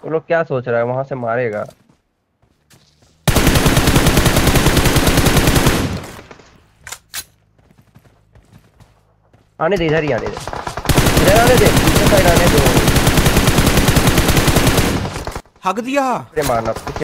वो लोग क्या सोच रहा है, वहां से मारेगा। आने दे, इधर ही आने दे, इधर आने दे, दूसरे साइड आने दो। हक दिया। मारना पीछे।